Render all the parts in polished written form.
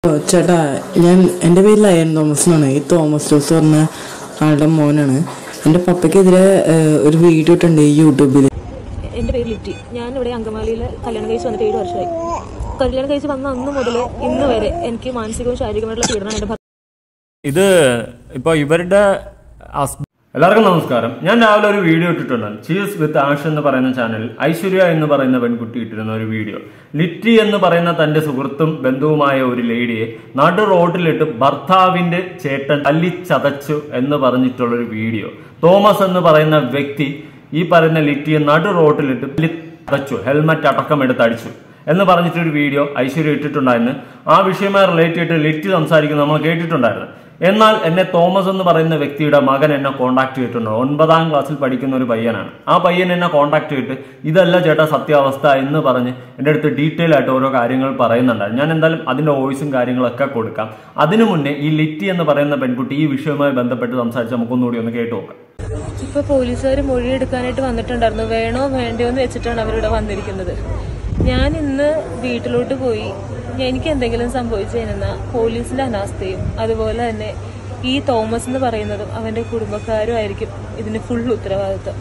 ചേട്ടാ, എൻ്റെ പേര് ലയൻ തോമസ് എന്നാണ്. ഈ തോമസ് ജോസ് പറഞ്ഞ ആളുടെ മോനാണ്. എൻ്റെ പപ്പയ്ക്കെതിരെ ഒരു വീഡിയോ ഇട്ടുണ്ട് യൂട്യൂബിൽ. എൻ്റെ പേര് ലിറ്റി. ഞാനിവിടെ അങ്കമാലിയിൽ കല്യാണം കഴിച്ച് വന്നിട്ട് 7 വർഷമായി. കല്യാണം കഴിച്ച് വന്ന അന്ന് മുതൽ ഇന്ന് വരെ എനിക്ക് മാനസികവും ശാരീരികമായിട്ടുള്ള പീഡനം എൻ്റെ ഇത് ഇപ്പോൾ ഇവരുടെ എല്ലാവർക്കും നമസ്കാരം. ഞാൻ രാവിലെ ഒരു വീഡിയോ ഇട്ടിട്ടുണ്ട്. ചീസ് വിത്ത് ആഷ് എന്ന് പറയുന്ന ചാനൽ ഐശ്വര്യ എന്ന് പറയുന്ന പെൺകുട്ടി ഇട്ടിരുന്ന ഒരു വീഡിയോ. ലിറ്റി എന്ന് പറയുന്ന തന്റെ സുഹൃത്തും ബന്ധുവുമായ ഒരു ലേഡിയെ നടു റോഡിലിട്ട് ഭർത്താവിന്റെ ചേട്ടൻ തല്ലിച്ചതച്ചു എന്ന് പറഞ്ഞിട്ടുള്ളൊരു വീഡിയോ. തോമസ് എന്ന് പറയുന്ന വ്യക്തി ഈ പറയുന്ന ലിറ്റിയെ നടു റോഡിലിട്ട് തല്ലിച്ചതച്ചു, ഹെൽമറ്റ് അടക്കം എടുത്ത് അടിച്ചു എന്ന് പറഞ്ഞിട്ടൊരു വീഡിയോ ഐശ്വര്യ ഇട്ടിട്ടുണ്ടായിരുന്നു. ആ വിഷയവുമായി റിലേറ്റ് ചെയ്തിട്ട് ലിറ്റി സംസാരിക്കുന്നത് നമ്മൾ കേട്ടിട്ടുണ്ടായിരുന്നു. എന്നാൽ എന്നെ തോമസ് എന്ന് പറയുന്ന വ്യക്തിയുടെ മകൻ എന്നെ കോൺടാക്ട് ചെയ്തിട്ടുണ്ട്. 9ാം ക്ലാസ്സിൽ പഠിക്കുന്ന ഒരു പയ്യനാണ്. ആ പയ്യൻ എന്നെ കോൺടാക്ട് ചെയ്തിട്ട് ഇതല്ല ചേട്ടാ സത്യാവസ്ഥ എന്ന് പറഞ്ഞ് എൻ്റെ അടുത്ത് ഡീറ്റെയിൽ ആയിട്ട് ഓരോ കാര്യങ്ങൾ പറയുന്നുണ്ടായിരുന്നു. ഞാൻ എന്തായാലും അതിന്റെ വോയിസും കാര്യങ്ങളൊക്കെ കൊടുക്കാം. അതിനു മുന്നേ ഈ ലിറ്റി എന്ന് പറയുന്ന പെൺകുട്ടി ഈ വിഷയവുമായി ബന്ധപ്പെട്ട് സംസാരിച്ച് നമുക്കൊന്നുകൂടി ഒന്ന് കേട്ടു നോക്കാം. ഇപ്പൊ പോലീസുകാർ മൊഴിയെടുക്കാനായിട്ട് വന്നിട്ടുണ്ടായിരുന്നു. വേണോ വേണ്ടയോ എന്ന് വെച്ചിട്ടാണ് അവരിവിടെ വന്നിരിക്കുന്നത്. ഞാൻ ഇന്ന് വീട്ടിലോട്ട് പോയി. എനിക്ക് എന്തെങ്കിലും സംഭവിച്ചു കഴിഞ്ഞാൽ പോലീസിന്റെ അനാസ്ഥയും അതുപോലെ തന്നെ ഈ തോമസ് എന്ന് പറയുന്നതും അവന്റെ കുടുംബക്കാരും ആയിരിക്കും ഇതിന് ഫുൾ ഉത്തരവാദിത്വം.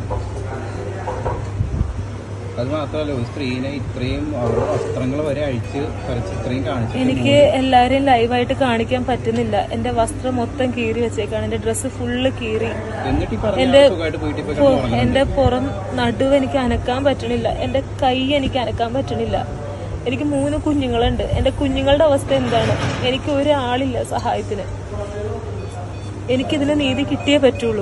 അത് മാത്രമല്ല, ഒരു സ്ത്രീനെ ഇത്രയും അവരുടെ വസ്ത്രങ്ങൾ വരെ അഴിച്ച് ഇത്രയും കാണിച്ചു. എനിക്ക് എല്ലാരെയും ലൈവായിട്ട് കാണിക്കാൻ പറ്റുന്നില്ല. എന്റെ വസ്ത്രം മൊത്തം കീറി വെച്ചേക്കാണ്. എന്റെ ഡ്രസ്സ് ഫുള്ള് കീറി. എന്റെ പുറം നടുവ് എനിക്ക് അനക്കാൻ പറ്റണില്ല. എന്റെ കൈ എനിക്ക് അനക്കാൻ പറ്റണില്ല. എനിക്ക് 3 കുഞ്ഞുങ്ങളുണ്ട്. എന്റെ കുഞ്ഞുങ്ങളുടെ അവസ്ഥ എന്താണ്? എനിക്ക് ഒരാളില്ല സഹായത്തിന്. എനിക്കിതിന് നീതി കിട്ടിയേ പറ്റുള്ളൂ.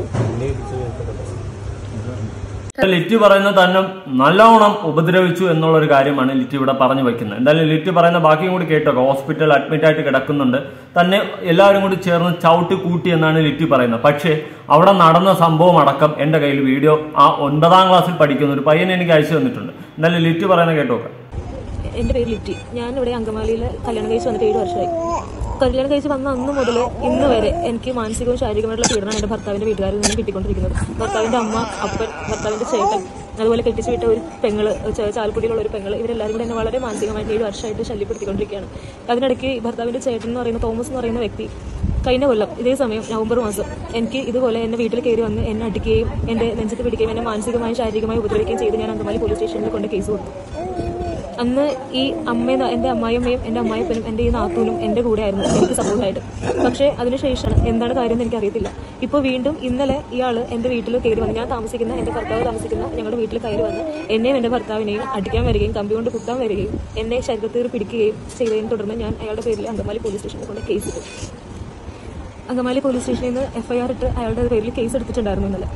ലിറ്റി പറയുന്ന തന്നെ നല്ലോണം ഉപദ്രവിച്ചു എന്നുള്ള ഒരു കാര്യമാണ് ലിറ്റി ഇവിടെ പറഞ്ഞു വെക്കുന്നത്. എന്തായാലും ലിറ്റി പറയുന്ന ബാക്കിയും കൂടി കേട്ടോ. ഹോസ്പിറ്റലിൽ അഡ്മിറ്റ് ആയിട്ട് കിടക്കുന്നുണ്ട്. തന്നെ എല്ലാവരും കൂടി ചേർന്ന് ചവിട്ടി കൂട്ടി എന്നാണ് ലിറ്റി പറയുന്നത്. പക്ഷേ അവിടെ നടന്ന സംഭവം അടക്കം എന്റെ കയ്യിൽ വീഡിയോ ആ 9ാം ക്ലാസ്സിൽ പഠിക്കുന്ന ഒരു പയ്യനെ എനിക്ക് അയച്ചു തന്നിട്ടുണ്ട്. എന്തായാലും ലിറ്റി പറയുന്ന കേട്ടോ. എൻ്റെ പേര് ലിറ്റി. ഞാനിവിടെ അങ്കമാലിയിൽ കല്യാണം കഴിച്ച് വന്നിട്ട് 7 വർഷമായി. കല്യാണം കഴിച്ച് വന്ന അന്ന് മുതൽ ഇന്ന് വരെ എനിക്ക് മാനസികവും ശാരീരികമായിട്ടുള്ള പീഡനം എൻ്റെ ഭർത്താവിൻ്റെ വീട്ടുകാരിൽ നിന്ന് കിട്ടിക്കൊണ്ടിരിക്കുന്നത്. ഭർത്താവിൻ്റെ അമ്മ, അപ്പൻ, ഭർത്താവിൻ്റെ ചേട്ടൻ, അതുപോലെ കെട്ടിച്ചു വിട്ട ഒരു പെങ്ങള്, ചാലക്കുടിയിലുള്ള ഒരു പെങ്ങള്, ഇവരെല്ലാവരും കൂടെ എന്നെ വളരെ മാനസികമായിട്ട് 7 വർഷമായിട്ട് ശല്യപ്പെടുത്തിക്കൊണ്ടിരിക്കുകയാണ്. അതിനിടയ്ക്ക് ഭർത്താവിൻ്റെ ചേട്ടൻ എന്ന് പറയുന്ന തോമസ് എന്ന് പറയുന്ന വ്യക്തി കഴിഞ്ഞ കൊല്ലം ഇതേ സമയം നവംബർ മാസം എനിക്ക് ഇതുപോലെ എന്നെ വീട്ടിൽ കയറി വന്ന് എന്നെ അടിക്കുകയും എൻ്റെ നെഞ്ചത്ത് പിടിക്കുകയും എന്നെ മാനസികമായും ശാരീരികമായി ഉപദ്രവിക്കുകയും ചെയ്ത് ഞാൻ അങ്കമാലി പോലീസ് സ്റ്റേഷനിൽ കൊണ്ട് കേസ് കൊടുത്തു. അന്ന് ഈ എൻ്റെ അമ്മായിയമ്മയും എൻ്റെ അമ്മായിപ്പനും എൻ്റെ ഈ നാത്തൂനും എൻ്റെ കൂടെ ആയിരുന്നു എനിക്ക് സപ്പോർട്ടായിട്ട്. പക്ഷേ അതിനുശേഷം എന്താണ് കാര്യം എന്ന് എനിക്കറിയത്തില്ല. ഇപ്പോൾ വീണ്ടും ഇന്നലെ ഇയാൾ എൻ്റെ വീട്ടിൽ കയറി വന്ന്, ഞാൻ താമസിക്കുന്ന എൻ്റെ ഭർത്താവ് താമസിക്കുന്ന ഞങ്ങളുടെ വീട്ടിൽ കയറി വന്ന് എന്നെയും എൻ്റെ ഭർത്താവിനെയും അടിക്കാൻ വരികയും കമ്പി കൊണ്ട് കുത്താൻ വരികയും എന്നെ ശരീരത്തിൽ പിടിക്കുകയും ചെയ്തതിനെ തുടർന്ന് ഞാൻ അയാളുടെ പേരിൽ അങ്കമാലി പോലീസ് സ്റ്റേഷനിൽ കൊണ്ട് കേസ് ഇട്ടു. അങ്കമാലി പോലീസ് സ്റ്റേഷനിൽ നിന്ന് FIR ഇട്ട് അയാളുടെ പേരിൽ കേസ് എടുത്തിട്ടുണ്ടായിരുന്നു ഇന്നലെ.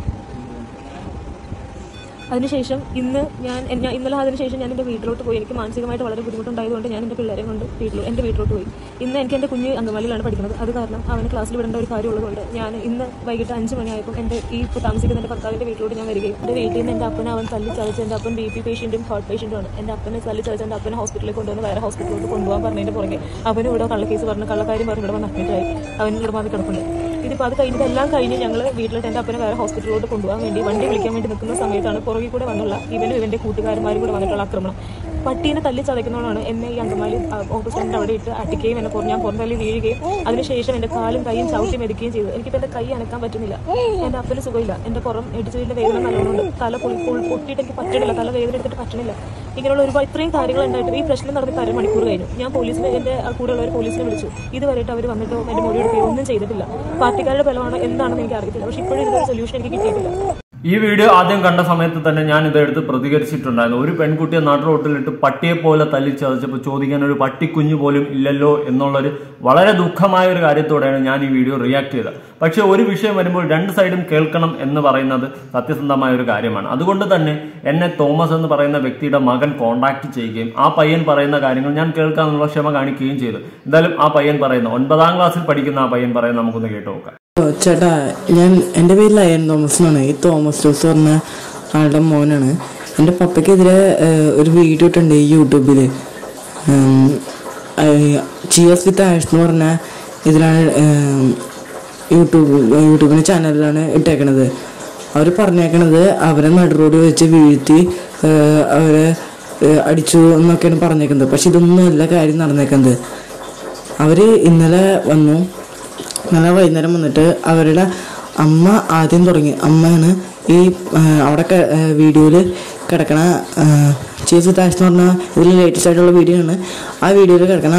അതിനുശേഷം ഇന്നലെ അതിനുശേഷം ഞാൻ എൻ്റെ വീട്ടിലോട്ട് പോയി. എനിക്ക് മാനസികമായിട്ട് വളരെ ബുദ്ധിമുട്ടുണ്ടായതുകൊണ്ട് ഞാൻ എൻ്റെ പിള്ളേരെ കൊണ്ട് എൻ്റെ വീട്ടിലോട്ട് പോയി. ഇന്ന് എനിക്ക് എൻ്റെ കുഞ്ഞ് അങ്കമാലിയിലാണ് പഠിക്കുന്നത്. അത് കാരണം അവന് ക്ലാസ്സിൽ വിടേണ്ട ഒരു കാര്യമുള്ളതുകൊണ്ട് ഞാൻ ഇന്ന് വൈകിട്ട് 5 മണിയായപ്പോൾ താമസിക്കുന്ന എൻ്റെ ഭർത്താവിൻ്റെ വീട്ടിലോട്ട് ഞാൻ വരികയും എൻ്റെ വീട്ടിൽ നിന്ന് എൻ്റെ അപ്പനെ അവൻ തല്ലി ചതച്ച്, എൻ്റെ അപ്പൻ BP പേഷ്യൻറ്റും ഹാർട്ട് പേഷ്യൻറ്റുമാണ്. എൻ്റെ അപ്പനെ തല്ലി ചതച്ച് എൻ്റെ അപ്പനെ ഹോസ്പിറ്റലിൽ കൊണ്ടുവന്ന് വേറെ ഹോസ്പിറ്റലിലോട്ട് കൊണ്ടുപോകാൻ പറഞ്ഞതിൻ്റെ പുറകെ അവനും ഇവിടെ കള്ളക്കേസ് പറഞ്ഞ് കള്ളക്കാര്യം പറഞ്ഞ് ഇവിടെ വന്ന് അഡ്മിറ്റായി. അവൻ ഇവിടെ വന്ന് കിടപ്പുണ്ട്. ഇതിപ്പോൾ അത് കഴിഞ്ഞതെല്ലാം കഴിഞ്ഞ് ഞങ്ങൾ വീട്ടിലോട്ട് എൻ്റെ അപ്പനെ വേറെ ഹോസ്പിറ്റലിലോട്ട് കൊണ്ടുപോകാൻ വേണ്ടി വണ്ടി വിളിക്കാൻ വേണ്ടി നിൽക്കുന്ന സമയത്താണ് പുറകിൽ കൂടെ വന്നുള്ള ഇവൻ്റെ കൂട്ടുകാരന്മാരും കൂടെ വന്നിട്ടുള്ള ആക്രമണം. പട്ടീനെ തല്ലി ചതയ്ക്കുന്നതാണ് എന്നെ ഈ അങ്കമാലി ഓട്ടോ സ്റ്റാൻഡിൻ്റെ അവിടെ ഇട്ട് അടിക്കുകയും ഞാൻ പുറന്തള്ളി വീഴുകയും അതിനുശേഷം എൻ്റെ കാലും കൈയും ചവിട്ടി മെതിക്കുകയും ചെയ്തു. എനിക്കിപ്പോൾ എൻ്റെ കൈ അനക്കാൻ പറ്റുന്നില്ല. എൻ്റെ അപ്പന് സുഖമില്ല. എൻ്റെ പുറം ഇടിച്ചതിൻ്റെ വേദന നല്ലോണമുണ്ട്. തല പൊട്ടിയിട്ട് എനിക്ക് പറ്റണില്ല. തല വേദന എടുത്തിട്ട് പറ്റണില്ല. ഇങ്ങനെയുള്ള ഒരുപാട് ഇത്രയും കാര്യങ്ങൾ ഉണ്ടായിട്ട് ഈ പ്രശ്നം നടന്നിട്ട് 1/2 മണിക്കൂർ കഴിഞ്ഞു. ഞാൻ എൻ്റെ കൂടെയുള്ളവർ പോലീസിനെ വിളിച്ചു. ഇതുവരെയായിട്ട് അവർ വന്നിട്ടോ എൻ്റെ മൊഴി എടുക്കുകയോ ഒന്നും ചെയ്തിട്ടില്ല. പാർട്ടിക്കാരുടെ ബലമാണ് എന്താണെന്ന് എനിക്ക് അറിയത്തില്ല. പക്ഷേ ഇപ്പോഴും ഇതൊരു സൊല്യൂഷൻ എനിക്ക് കിട്ടിയിട്ടില്ല. ഈ വീഡിയോ ആദ്യം കണ്ട സമയത്ത് തന്നെ ഞാൻ ഇതെടുത്ത് പ്രതികരിച്ചിട്ടുണ്ടായിരുന്നു. ഒരു പെൺകുട്ടിയെ നടു റോട്ടിലിട്ട് പട്ടിയെ പോലെ തല്ലിച്ചതച്ചപ്പോൾ ചോദിക്കാൻ ഒരു പട്ടിക്കുഞ്ഞു പോലും ഇല്ലല്ലോ എന്നുള്ളൊരു വളരെ ദുഃഖമായ ഒരു കാര്യത്തോടെയാണ് ഞാൻ ഈ വീഡിയോ റിയാക്ട് ചെയ്തത്. പക്ഷെ ഒരു വിഷയം വരുമ്പോൾ 2 സൈഡും കേൾക്കണം എന്ന് പറയുന്നത് സത്യസന്ധമായ ഒരു കാര്യമാണ്. അതുകൊണ്ട് തന്നെ എന്നെ തോമസ് എന്ന് പറയുന്ന വ്യക്തിയുടെ മകൻ കോൺടാക്ട് ചെയ്യുകയും ആ പയ്യൻ പറയുന്ന കാര്യങ്ങൾ ഞാൻ കേൾക്കാനുള്ള ക്ഷമ കാണിക്കുകയും ചെയ്തു. എന്തായാലും ആ പയ്യൻ പറയുന്ന 9ാം ക്ലാസ്സിൽ പഠിക്കുന്ന ആ പയ്യൻ പറയുന്നത് നമുക്കൊന്ന് കേട്ടു നോക്കാം. ചേട്ടാ, എൻ്റെ പേര് ലയൻ തോമസ് എന്നാണ്. ഈ തോമസ് ജോസ് പറഞ്ഞ ആളുടെ മോനാണ്. എൻ്റെ പപ്പയ്ക്കെതിരെ ഒരു വീഡിയോ ഇട്ടുണ്ട് യൂട്യൂബിൽ. ചീസ് വിത്ത് ആഷ് എന്ന് പറഞ്ഞ ഇതിലാണ് യൂട്യൂബിൻ്റെ ചാനലിലാണ് ഇട്ടേക്കണത്. അവർ പറഞ്ഞേക്കണത് അവരെ നടുറോഡ് വെച്ച് വീഴ്ത്തി അവരെ അടിച്ചു എന്നൊക്കെയാണ് പറഞ്ഞേക്കുന്നത്. പക്ഷെ ഇതൊന്നുമല്ല കാര്യം നടന്നേക്കുന്നത്. അവർ ഇന്നലെ വന്നു. ഇന്നലെ വൈകുന്നേരം വന്നിട്ട് അവരുടെ അമ്മ ആദ്യം തുടങ്ങി. അമ്മയാണ് ഈ അവിടെ വീഡിയോയിൽ കിടക്കണ ചീസ് താഷ് എന്ന് പറഞ്ഞാൽ ഇതിൽ ലേറ്റസ്റ്റ് ആയിട്ടുള്ള വീഡിയോ ആണ്. ആ വീഡിയോയിൽ കിടക്കണ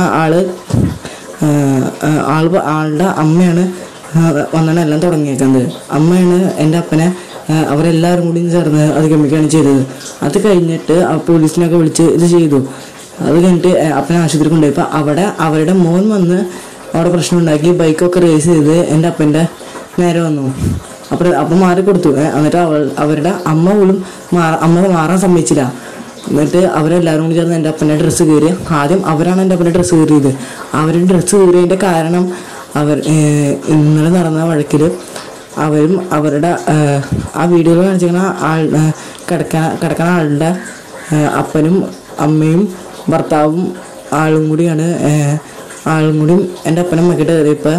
ആളുടെ അമ്മയാണ് വന്നാണ് എല്ലാം തുടങ്ങിയേക്കുന്നത്. അമ്മയാണ് എൻ്റെ അപ്പനെ അവരെല്ലാവരും കൂടി ചേർന്ന് അത് ഗമിക്കുകയാണ് ചെയ്തത്. അത് കഴിഞ്ഞിട്ട് പോലീസിനൊക്കെ വിളിച്ച് ഇത് ചെയ്തു. അത് കഴിഞ്ഞിട്ട് അപ്പനെ ആശുപത്രി കൊണ്ടുപോയി. ഇപ്പം അവിടെ അവരുടെ മോൻ വന്ന് അവിടെ പ്രശ്നം ഉണ്ടാക്കി ബൈക്കൊക്കെ റേസ് ചെയ്ത് എൻ്റെ അപ്പൻ്റെ നേരെ വന്നു. അപ്പം മാറിക്കൊടുത്തു. എന്നിട്ട് അവരുടെ അമ്മ പോലും മാറാൻ സമ്മതിച്ചില്ല. എന്നിട്ട് അവരെല്ലാവരും കൂടി ചേർന്ന് എൻ്റെ അപ്പൻ്റെ ഡ്രസ്സ് കീറി. ആദ്യം അവരാണ് എൻ്റെ അപ്പൻ്റെ ഡ്രസ്സ് കീറിയത്. അവരുടെ ഡ്രസ്സ് കീറിയതിൻ്റെ കാരണം ഇന്നലെ നടന്ന വഴക്കിൽ അവരും അവരുടെ ആ വീഡിയോയിൽ കാണിച്ചിരിക്കുന്ന കിടക്കുന്ന ആളുടെ അപ്പനും അമ്മയും ഭർത്താവും ആളും കൂടിയും എൻ്റെ അപ്പനെ മക്കിട്ട് കയറിയപ്പോൾ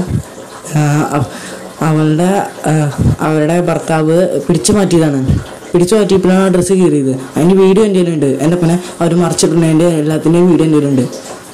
അവരുടെ ഭർത്താവ് പിടിച്ചു മാറ്റിയപ്പോഴാണ് ആ ഡ്രസ്സ് കീറിയത്. അതിൻ്റെ വീഡിയോ എൻ്റെ കയ്യിലുണ്ട്. എൻ്റെ അപ്പനെ അവർ മറിച്ചിടുന്നതിൻ്റെ എല്ലാത്തിൻ്റെയും വീഡിയോ എൻ്റെ കയ്യിലുണ്ട്.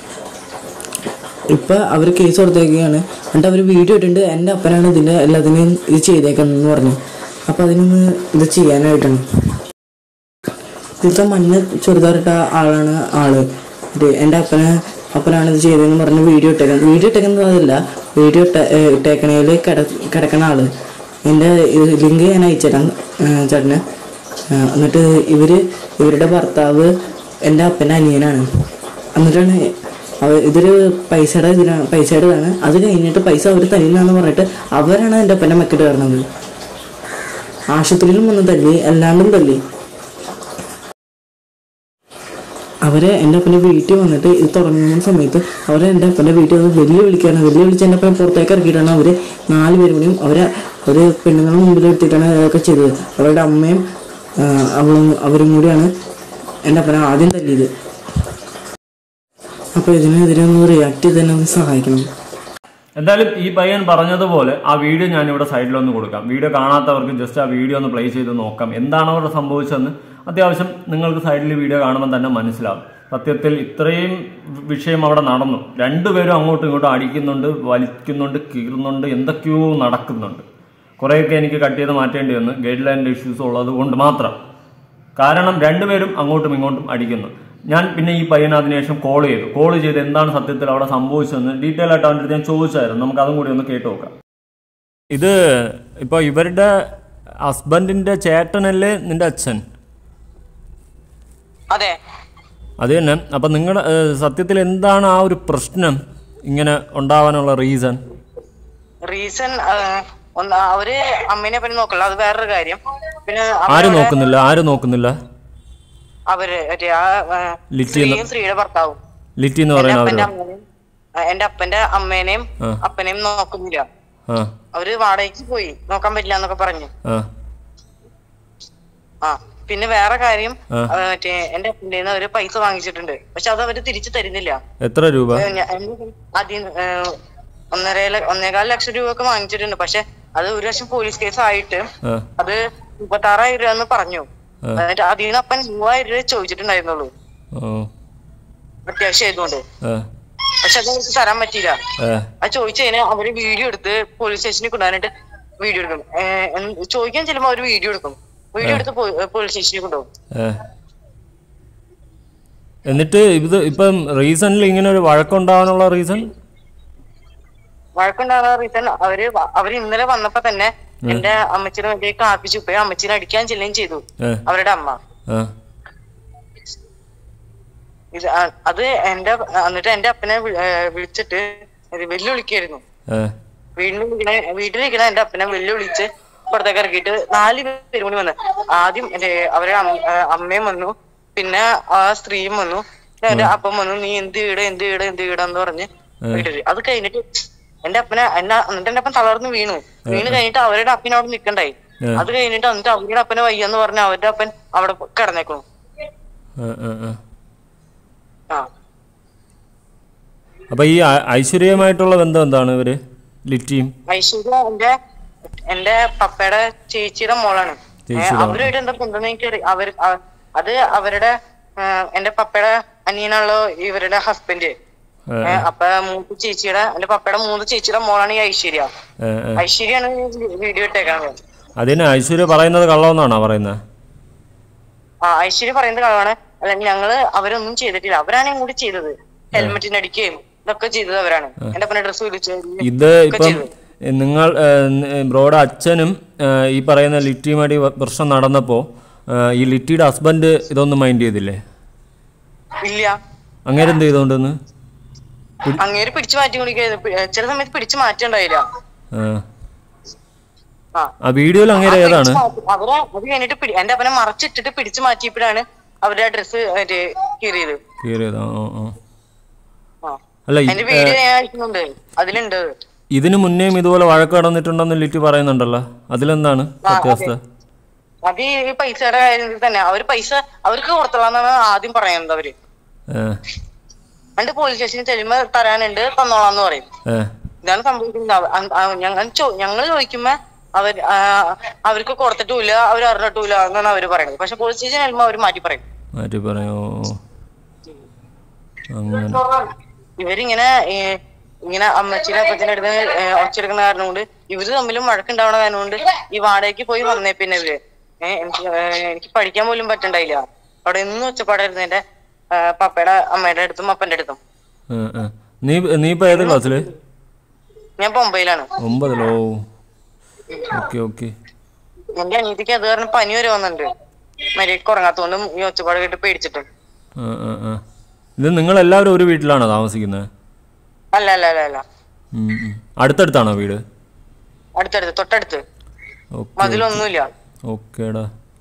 ഇപ്പം അവർ കേസ് കൊടുത്തേക്കുകയാണ്. എന്നിട്ട് അവർ വീഡിയോ ഇട്ടിട്ടുണ്ട് എൻ്റെ അപ്പനാണ് ഇതിൻ്റെ എല്ലാത്തിനെയും ഇത് ചെയ്തേക്കുന്നതെന്ന് പറഞ്ഞു. അപ്പം അതിനൊന്ന് ഇത് ചെയ്യാനായിട്ടാണ്. ഇതിലത്തെ മഞ്ഞ ചുരിദാറിട്ട ആളാണ് എൻ്റെ അപ്പനാണ് ഇത് ചെയ്തതെന്ന് പറഞ്ഞ് വീഡിയോ ഇട്ടേക്കുന്നത് അതല്ല. വീഡിയോ ഇട്ടേക്കണേൽ കിടക്കണ ആള്. എൻ്റെ ലിങ്ക് ഞാൻ അയച്ചുതരാം ചേട്ടന്. എന്നിട്ട് ഇവരുടെ ഭർത്താവ് എൻ്റെ അപ്പൻ്റെ അനിയനാണ്. എന്നിട്ടാണ് ഇതൊരു പൈസയുടേതാണ്. അത് കഴിഞ്ഞിട്ട് പൈസ അവർ തരുന്നതെന്ന് പറഞ്ഞിട്ട് അവരാണ് എൻ്റെ അപ്പൻ്റെ മക്കിട്ട് കയറുന്നത്. ആശുപത്രിയിലും വന്ന് തല്ലി, എല്ലാണ്ടും തല്ലി. അവരെ എൻ്റെ അപ്പൻ്റെ വീട്ടിൽ വന്നിട്ട് ഇത് തുടങ്ങുന്ന സമയത്ത് എൻ്റെ അപ്പൻ്റെ വീട്ടിൽ വെല്ലുവിളിച്ച് എൻ്റെ അപ്പനെ പുറത്തേക്ക് ഇറക്കിയിട്ടാണ് അവർ 4 പേരും കൂടിയും ഒരു പെണ്ണുങ്ങളുടെ മുമ്പിൽ എടുത്തിട്ടാണ് ഇതൊക്കെ ചെയ്തത്. അവരുടെ അമ്മയും അവരും കൂടിയാണ് എൻ്റെ അപ്പനെ ആദ്യം തല്ലിയത്. അപ്പോൾ ഇതിനെതിരെ ഒന്ന് റിയാക്ട് ചെയ്ത് തന്നെ ഒന്ന് സഹായിക്കണം. എന്തായാലും ഈ പയ്യൻ പറഞ്ഞതുപോലെ ആ വീഡിയോ ഞാനിവിടെ സൈഡിലൊന്ന് കൊടുക്കാം. വീഡിയോ കാണാത്തവർക്ക് ജസ്റ്റ് ആ വീഡിയോ ഒന്ന് പ്ലേ ചെയ്ത് നോക്കാം എന്താണ് അവിടെ സംഭവിച്ചതെന്ന്. അത്യാവശ്യം നിങ്ങൾക്ക് സൈഡിൽ വീഡിയോ കാണുമ്പോൾ തന്നെ മനസ്സിലാവും. സത്യത്തിൽ ഇത്രയും വിഷയം അവിടെ നടന്നു. രണ്ടുപേരും അങ്ങോട്ടും ഇങ്ങോട്ടും അടിക്കുന്നുണ്ട്, വലിക്കുന്നുണ്ട്, കീറുന്നുണ്ട്, എന്തൊക്കെയോ നടക്കുന്നുണ്ട്. കുറേയൊക്കെ എനിക്ക് കട്ട് ചെയ്ത് മാറ്റേണ്ടി വന്നു, ഗൈഡ് ലൈനിൻ്റെ ഇഷ്യൂസ് ഉള്ളത് കൊണ്ട് മാത്രം. കാരണം രണ്ടുപേരും അങ്ങോട്ടും ഇങ്ങോട്ടും അടിക്കുന്നു. ഞാൻ പിന്നെ ഈ പയ്യന് അതിനുശേഷം കോൾ ചെയ്ത് എന്താണ് സത്യത്തിൽ അവിടെ സംഭവിച്ചതെന്ന് ഡീറ്റെയിൽ ആയിട്ട് അവൻ്റെ അടുത്ത് ഞാൻ ചോദിച്ചായിരുന്നു. നമുക്ക് അതും കൂടി ഒന്ന് കേട്ട് നോക്കാം. ഇത് ഇപ്പോൾ ഇവരുടെ ഹസ്ബൻഡിന്റെ ചേട്ടനല്ലേ നിന്റെ അച്ഛൻ? അതെ, അത് തന്നെ. അപ്പം നിങ്ങളുടെ സത്യത്തിൽ എന്താണ് ആ ഒരു പ്രശ്നം ഇങ്ങനെ ഉണ്ടാവാനുള്ള റീസൺ? അവര് അമ്മേനെ പറ്റി നോക്കല്ല, അത് വേറൊരു കാര്യം. പിന്നെ ആരും നോക്കുന്നില്ല അവര് സ്ത്രീയുടെ ഭർത്താവും ലിറ്റി എന്ന് പറയുന്നത് എന്റെ അപ്പന്റെ അമ്മേനെയും അപ്പനെയും നോക്കുന്നില്ല. അവര് വാടകയ്ക്ക് പോയി, നോക്കാൻ പറ്റില്ല എന്നൊക്കെ പറഞ്ഞു. പിന്നെ വേറെ കാര്യം, എന്റെ അപ്പൻ്റെ അവര് പൈസ വാങ്ങിച്ചിട്ടുണ്ട്. പക്ഷെ അത് അവര് തിരിച്ചു തരുന്നില്ല. എത്ര രൂപ? 1.25 ലക്ഷം രൂപ ഒക്കെ വാങ്ങിച്ചിട്ടുണ്ട്. പക്ഷെ അത് 1 വർഷം പോലീസ് കേസ് ആയിട്ട് അത് 36,000 രൂപ എന്ന് പറഞ്ഞു. എന്നിട്ട് അതിൽ നിന്ന് അപ്പൻ 3000 രൂപ ചോദിച്ചിട്ടുണ്ടായിരുന്നുള്ളൂ, അത്യാവശ്യം ആയതുകൊണ്ട്. പക്ഷെ അത് അവർക്ക് തരാൻ പറ്റിയില്ല. അത് ചോദിച്ചു കഴിഞ്ഞാൽ അവര് വീഡിയോ എടുത്ത് പോലീസ് സ്റ്റേഷനിൽ കൊണ്ടുപോകാനായിട്ട് വീഡിയോ എടുക്കും. ചോദിക്കാൻ ചെല്ലുമ്പോ അവര് വീഡിയോ എടുത്ത് പോലീസ് സ്റ്റേഷനിൽ കൊണ്ടുപോകും. എന്നിട്ട് ഇപ്പം റീസണിൽ ഇങ്ങനെ ഒരു വഴക്കുണ്ടാവാനുള്ള റീസൺ അവര് ഇന്നലെ വന്നപ്പോ തന്നെ എന്റെ അമ്മച്ചിനെ വേണ്ടി കാപ്പിച്ചു പോയി അമ്മച്ചിനെ അടിക്കാൻ ചെല്ലുകയും ചെയ്തു അവരുടെ അമ്മ. അത് എന്നിട്ട് എന്റെ അപ്പനെ വിളിച്ചിട്ട് വെല്ലുവിളിക്കായിരുന്നു. വീട്ടിലിരിക്കണ എന്റെ അപ്പനെ വെല്ലുവിളിച്ച് പുറത്തേക്ക് ഇറക്കിയിട്ട് 4 പേരും കൂടി വന്ന്. ആദ്യം അവരെ അമ്മയും വന്നു, പിന്നെ ആ സ്ത്രീയും വന്നു, എന്റെ അപ്പം വന്നു. നീ എന്ത് വീടാന്ന് പറഞ്ഞ് വീട്ടില്. അത് കഴിഞ്ഞിട്ട് എന്റെ അപ്പനെ എന്നിട്ട് എന്റെ അപ്പൻ തളർന്ന് വീണു കഴിഞ്ഞിട്ട് അവരുടെ അപ്പനെ അവിടെ നിക്കണ്ടായി. അത് കഴിഞ്ഞിട്ട് എന്നിട്ട് അവരുടെ അപ്പനെ വയ്യെന്ന് പറഞ്ഞ് അവരുടെ അപ്പൻ അവിടെ കിടന്നേക്കുന്നു. അപ്പൊ ഈ ഐശ്വര്യമായിട്ടുള്ള ബന്ധം എന്താണ് ഇവര് ലിറ്റിയും? ഐശ്വര്യ എന്റെ പപ്പയുടെ ചേച്ചിയുടെ മോളാണ്. അവരുമായിട്ട് എന്താ ബന്ധം അത് അവരുടെ എന്റെ പപ്പയുടെ അനിയനുള്ള ഇവരുടെ ഹസ്ബൻഡ് അപ്പൊ മൂന്ന് ചേച്ചിയുടെ എന്റെ പപ്പയുടെ 3 ചേച്ചിയുടെ മോളാണ് ഈ ഐശ്വര്യ. ഐശ്വര്യാണ് വീഡിയോ ഇട്ടേക്കാണ്. അതിന് ഐശ്വര്യ പറയുന്നത് കള്ളമെന്നാണോ പറയുന്നത്? ഐശ്വര്യ പറയുന്നത് കള്ളമാണ്. അല്ലെങ്കിൽ അവരൊന്നും ചെയ്തിട്ടില്ല, അവരാണ് ഇങ്ങോട്ട് ചെയ്തത്. ഹെൽമെറ്റിന് അടിക്കുകയും ഇതൊക്കെ ചെയ്തത് അവരാണ്. എന്റെ അപ്പനെ ഡ്രസ്സ് വിളിച്ചു ഇത് ഇപ്പം നിങ്ങൾ ബ്രോയുടെ അച്ഛനും ഈ പറയുന്ന ലിറ്റിയുമായിട്ട് പ്രശ്നം നടന്നപ്പോ ഈ ലിറ്റിയുടെ ഹസ്ബൻഡ് ഇതൊന്നും മൈൻഡ് ചെയ്തില്ലേ? ഇല്ല. അങ്ങനെ എന്ത് ചെയ്തോണ്ടെന്ന് അങ്ങേര് പിടിച്ചു മാറ്റി കുടിക്കുന്നത്. ചില സമയത്ത് പിടിച്ചു മാറ്റണ്ടായില്ല. ആ വീഡിയോയിൽ അങ്ങനെ ഏതാണ്? അവരെ അത് കഴിഞ്ഞിട്ട് എന്റെ അപ്പനെ മറച്ചിട്ടിട്ട് പിടിച്ചു മാറ്റിയപ്പോഴാണ് അവരുടെ ഡ്രസ്സ് കീറിയത്. അല്ല അതിലുണ്ട്. ഇതിനു മുന്നേയും ഇതുപോലെ വഴക്ക് നടന്നിട്ടുണ്ടെന്ന് ലിറ്റി പറയുന്നുണ്ടല്ലോ, അതിലെന്താണ് സത്യാവസ്ഥ? അത് ഈ പൈസയുടെ കാര്യത്തിൽ തന്നെ പൈസ അവർക്ക് കൊടുത്തോളാന്നാണ് ആദ്യം പറയുന്നത്. അവര് പോലീസ് സ്റ്റേഷനിൽ ചെല്ലുമ്പോ തരാനുണ്ട്, തന്നോളാന്ന് പറയും. ഇതാണ് സംഭവിക്കുന്നത്. ഞങ്ങൾ ചോദിക്കുമ്പോ അവർക്ക് കൊടുത്തിട്ടില്ല, അവർ അറിഞ്ഞിട്ടില്ല എന്നാണ് അവര് പറയുന്നത്. പക്ഷെ പോലീസ് സ്റ്റേഷൻ ചെല്ലുമ്പോ അവര് മാറ്റി പറയും. ഇവരിങ്ങനെ അമ്മച്ചിയുടെ അപ്പച്ചന്റെ അടുത്ത് ഒച്ചെടുക്കുന്ന കാരണം കൊണ്ട് ഇവര് തമ്മിലും വഴക്കുണ്ടാവണ കാരണം കൊണ്ട് ഈ വാടകയ്ക്ക് പോയി വന്നേ. പിന്നെ ഇവര് എനിക്ക് പഠിക്കാൻ പോലും പറ്റണ്ടായില്ല. അവിടെ എന്നും ഒച്ചപ്പാടായിരുന്നു എന്റെ പപ്പയുടെ അമ്മയുടെ അടുത്തും അപ്പന്റെ അടുത്തും. ഞാൻ 9ലാണ്. എന്റെ അനിയത്തിക്ക് അത് കാരണം പനി വരെ വന്നിട്ടുണ്ട്. മര്യാദക്ക് ഉറങ്ങാത്തോണ്ടും ഈ ഒച്ചപ്പാട് കേട്ട് പേടിച്ചിട്ടും. ഇത് നിങ്ങൾ എല്ലാവരും ഒരു വീട്ടിലാണോ താമസിക്കുന്നത്? അല്ല അല്ല അല്ല അല്ല. അടുത്തടുത്താണോ വീട്? അടുത്തടുത്ത്, തൊട്ടടുത്ത്, മതിലൊന്നുമില്ല. ഓക്കേടാ.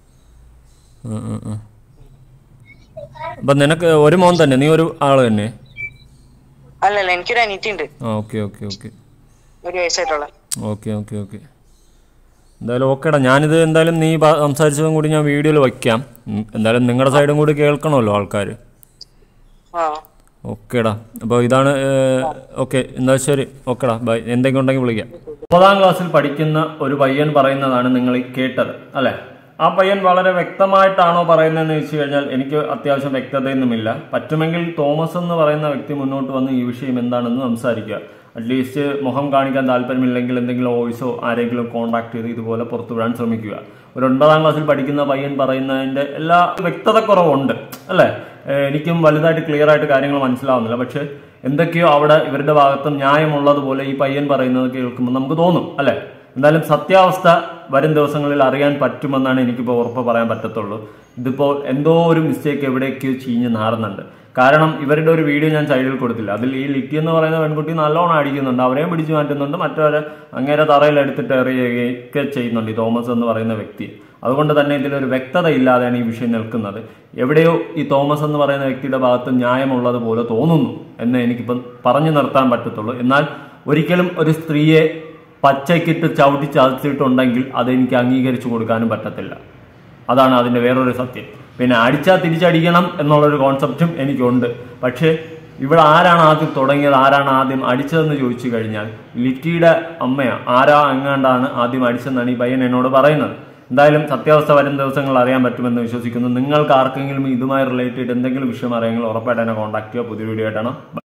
അപ്പൊ നിനക്ക് ഒരു മോൻ തന്നെ? നീ ഒരു ആള് തന്നെ? അല്ലല്ല, എനിക്കൊരു അനിയത്തി ഉണ്ട്. Okay okay okay. 1 വയസ്സായിട്ടുള്ള. Okay okay okay. എന്തായാലും ഓക്കേടാ. ഞാനിത് എന്തായാലും നീ സംസാരിച്ചതും കൂടി ഞാൻ വീഡിയോയിൽ വയ്ക്കാം. എന്തായാലും നിങ്ങളുടെ സൈഡും കൂടി കേൾക്കണമല്ലോ ആൾക്കാർ. ഓക്കേടാ. അപ്പോൾ ഇതാണ്. ഓക്കെ, എന്താ ശരി. ഓക്കേടാ, ബൈ. എന്തെങ്കിലും ഉണ്ടെങ്കിൽ വിളിക്കാം. 9ാം ക്ലാസ്സിൽ പഠിക്കുന്ന ഒരു പയ്യൻ പറയുന്നതാണ് നിങ്ങൾ കേട്ടത് അല്ലേ? ആ പയ്യൻ വളരെ വ്യക്തമായിട്ടാണോ പറയുന്നതെന്ന് വെച്ച് കഴിഞ്ഞാൽ എനിക്ക് അത്യാവശ്യം വ്യക്തതയൊന്നുമില്ല. പറ്റുമെങ്കിൽ തോമസ് എന്ന് പറയുന്ന വ്യക്തി മുന്നോട്ട് വന്ന് ഈ വിഷയം എന്താണെന്ന് സംസാരിക്കുക. അറ്റ്ലീസ്റ്റ് മുഖം കാണിക്കാൻ താല്പര്യമില്ലെങ്കിൽ എന്തെങ്കിലും വോയിസോ ആരെങ്കിലും കോൺടാക്ട് ചെയ്ത് ഇതുപോലെ പുറത്തുവിടാൻ ശ്രമിക്കുക. ഒരു 9ാം ക്ലാസ്സിൽ പഠിക്കുന്ന പയ്യൻ പറയുന്നതിന്റെ എല്ലാ വ്യക്തത കുറവുണ്ട് അല്ലേ? എനിക്കും വലുതായിട്ട് ക്ലിയർ ആയിട്ട് കാര്യങ്ങൾ മനസ്സിലാവുന്നില്ല. പക്ഷെ എന്തൊക്കെയോ അവിടെ ഇവരുടെ ഭാഗത്തും ന്യായമുള്ളതുപോലെ ഈ പയ്യൻ പറയുന്നത് കേൾക്കുമ്പോൾ നമുക്ക് തോന്നും അല്ലെ? എന്തായാലും സത്യാവസ്ഥ വരും ദിവസങ്ങളിൽ അറിയാൻ പറ്റുമെന്നാണ് എനിക്കിപ്പോൾ ഉറപ്പ് പറയാൻ പറ്റത്തുള്ളൂ. ഇതിപ്പോൾ എന്തോ ഒരു മിസ്റ്റേക്ക് എവിടേക്കോ ചീഞ്ഞ് നാറുന്നുണ്ട്. കാരണം ഇവരുടെ ഒരു വീഡിയോ ഞാൻ സൈഡിൽ കൊടുത്തില്ല. അതിൽ ഈ ലിറ്റി എന്ന് പറയുന്ന പെൺകുട്ടി നല്ലോണം അടിക്കുന്നുണ്ട്, അവരെയും പിടിച്ചു മാറ്റുന്നുണ്ട്, മറ്റവരെ അങ്ങേരെ തറയിൽ എടുത്തിട്ട് എറിയുകയൊക്കെ ചെയ്യുന്നുണ്ട് ഈ തോമസ് എന്ന് പറയുന്ന വ്യക്തി. അതുകൊണ്ട് തന്നെ ഇതിലൊരു വ്യക്തത ഇല്ലാതെയാണ് ഈ വിഷയം നിൽക്കുന്നത്. എവിടെയോ ഈ തോമസ് എന്ന് പറയുന്ന വ്യക്തിയുടെ ഭാഗത്ത് ന്യായമുള്ളതുപോലെ തോന്നുന്നു എന്ന് എനിക്കിപ്പം പറഞ്ഞു നിർത്താൻ പറ്റത്തുള്ളൂ. എന്നാൽ ഒരിക്കലും ഒരു സ്ത്രീയെ പച്ചയ്ക്കിട്ട് ചവിട്ടി ചതച്ചിട്ടുണ്ടെങ്കിൽ അതെനിക്ക് അംഗീകരിച്ചു കൊടുക്കാനും പറ്റത്തില്ല. അതാണ് അതിൻ്റെ വേറൊരു സത്യം. പിന്നെ അടിച്ചാൽ തിരിച്ചടിക്കണം എന്നുള്ളൊരു കോൺസെപ്റ്റും എനിക്കുണ്ട്. പക്ഷേ ഇവിടെ ആരാണ് ആദ്യം തുടങ്ങിയത്, ആരാണ് ആദ്യം അടിച്ചതെന്ന് ചോദിച്ചു കഴിഞ്ഞാൽ ലിറ്റിയുടെ അമ്മയാണ്. ആരാ എങ്ങാണ്ടാണ് ആദ്യം അടിച്ചതെന്നാണ് ഈ പയ്യൻ എന്നോട് പറയുന്നത്. എന്തായാലും സത്യാവസ്ഥ വരും ദിവസങ്ങൾ അറിയാൻ പറ്റുമെന്ന് വിശ്വസിക്കുന്നു. നിങ്ങൾക്ക് ആർക്കെങ്കിലും ഇതുമായി റിലേറ്റഡ് എന്തെങ്കിലും വിഷയം അറിയാമെങ്കിൽ ഉറപ്പായിട്ട് എന്നെ കോൺടാക്ട് ചെയ്യുക. പുതിയ വീഡിയോ ആയിട്ടാണ്.